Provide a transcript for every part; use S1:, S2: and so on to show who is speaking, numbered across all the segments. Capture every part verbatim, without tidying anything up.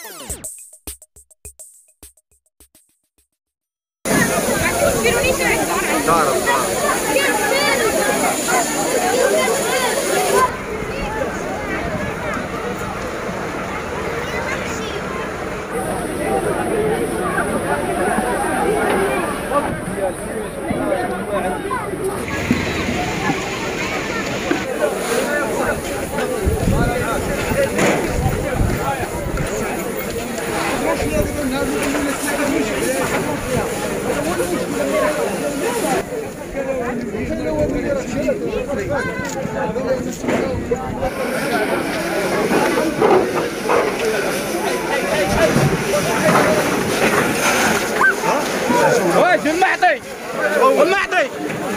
S1: واش المعطي المعطي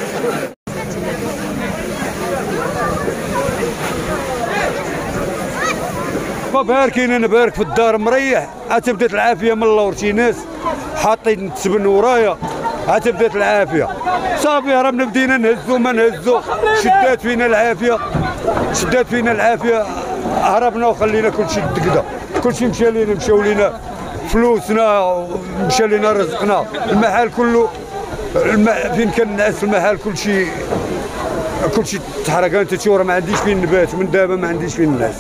S2: باركين انا بارك في الدار مريح، عاد بدات العافيه من اللور، شي ناس حاطين التبن ورايا، عاد بدات العافيه صافي هربنا بدينا نهزو ما نهزو، شدات فينا العافيه شدات فينا العافيه هربنا وخلينا كلشي تقدا، كلشي مشى لينا مشاو لينا فلوسنا مشى لينا رزقنا، المحل كله الم... فين كان الناس المحل كلشي كلشي تحرق، انت تشوف ما عنديش فين نبات من دابا ما عنديش فين الناس.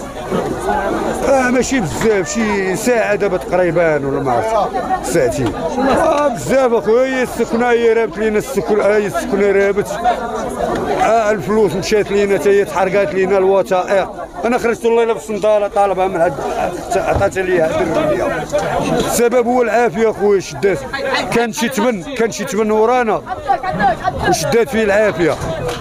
S2: اه ماشي بزاف، شي ساعه دابا تقريبا ولا ما عرفت ساعتين. اه بزاف اخويا، هي السكنه هي رابت لينا السكنه، هي السكنه رابت. اه الفلوس مشات لينا حتى هي تحرقات لينا الوثائق. انا خرجت والله الا بالصنداله طالبها من هاد عطاتها لي هاد الرجليه. السبب هو العافيه اخويا، شدات كان شي تمن كان شي تمن ورانا وشدات فيه العافيه،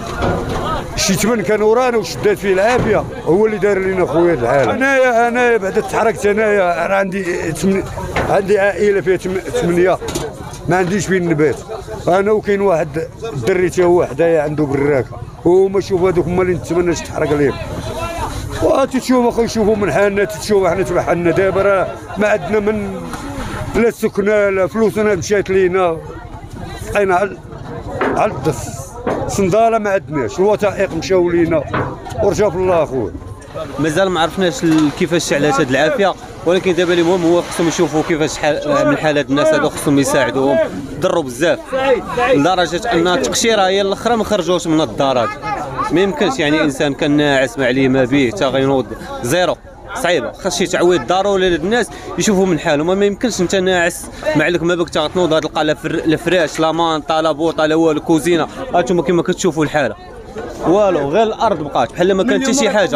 S2: شي تمن كان ورانا وشدات فيه العافيه، هو اللي دار لنا خويا الحاله. انايا انايا بعد تحركت، انايا انا عندي تمن... عندي عائله فيها ثمانيه ما عنديش فين نبات، انا وكاين واحد الدري تا هو حدايا عنده براكه، وهما شوف هذوك هما اللي نتمنى تحرق عليهم. وتشوف اخويا شوفوا من حالنا، تشوف احنا تبحالنا دابا راه ما عندنا من لا السكنه لا فلوسنا مشات لينا، بقينا على على الدس، صنداله ما عندناش، الوثائق مشاو لينا ورجا في الله اخويا.
S3: مازال ما عرفناش كيفاش شعلات هذه العافيه، ولكن دابا المهم هو خصهم يشوفوا كيفاش حال من حال هاد الناس هادو، خصهم يساعدوهم، ضروا بزاف لدرجه ان التقشيره هي الاخرى ما خرجوش من الدار هذه، ما يمكنش يعني انسان كان ناعس ما عليه ما به حتى غينوض زيرو، صعيبه، خاص شي تعويض ضروري للناس يشوفوا من حالهم، ما يمكنش انت ناعس ما عليك ما بك تنوض تلقى لا فراش لا مانطا لا بوطه لا والو كوزينه، هانتوما كما كتشوفوا الحاله والو، غير الارض بقات بحال ما كان حتى شي حاجه.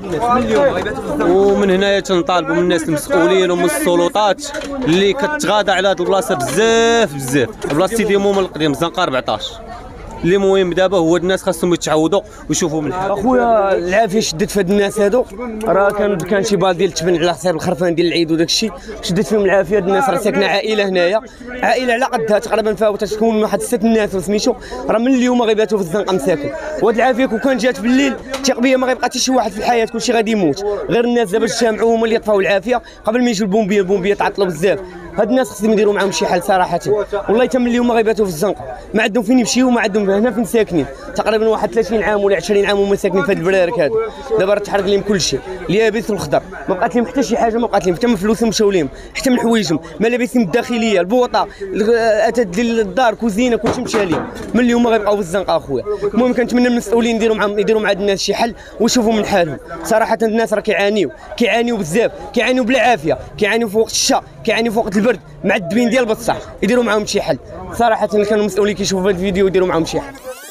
S3: ومن هنايا تنطالبوا من الناس المسؤولين ومن السلطات اللي كتغاضى على هذه البلاصه بزاف بزاف، بلاصه سيدي مومن القديم الزنقه أربعطاش. اللي مهم دابا هو الناس خاصهم يتعودوا ويشوفوا من حال.
S4: اخويا العافيه شدت في هاد الناس هادو، راه كان كان شي بال ديال التبن على حساب الخرفان ديال العيد وداك الشيء، شدت فيهم العافيه. هاد الناس راه ساكنه عائله هنايا، عائله على قدها تقريبا فيها تكون واحد ست الناس وسميتو، راه من اليوم غيباتوا في الزنقه مساكن. وهاد العافيه كون كان جات بالليل ثق بيا ما غيبقى حتى شي واحد في الحياه، كلشي غادي يموت، غير الناس دابا اجتمعوا هما اللي يطفاو العافيه قبل ما يجيو البومبيه. البومبيه تعطلوا بزاف، هاد الناس خصهم يديروا معاهم شي حل صراحه، والله حتى من اليوم ما غيباتوا في الزنقه، ما عندهم فين يمشيو، ما عندهم هنا فين ساكنين، تقريبا واحد ثلاثين عام ولا عشرين عام هما ساكنين في هاد البرارك هادو. دابا راه تحرق لهم كلشي، اليابس والخضر، ما بقات لهم حتى شي حاجه، ما بقات لهم حتى من فلوسهم مشاو لهم، حتى من حوايجهم، ملابسهم الداخليه، البوطه، الاتات ديال الدار، كوزينه، كلشي مشى لهم. من اليوم ما غيبقاو في الزنقه اخويا. المهم كنتمنى من المسؤولين يديروا معاهم يديروا مع هاد الناس شي حل ويشوفوا من حالهم. صراحه الناس راه كيعانيو كيعانيو بزاف، كيعانيو بلا عافيه، كيعانيو في وقت الشتاء، كيعانيو في وقت البرد، معذبين ديال بصح، يديروا معاهم شي حل. صراحه كانوا المسؤولين كيشوفوا هذا الفيديو يديروا معاهم شي حل.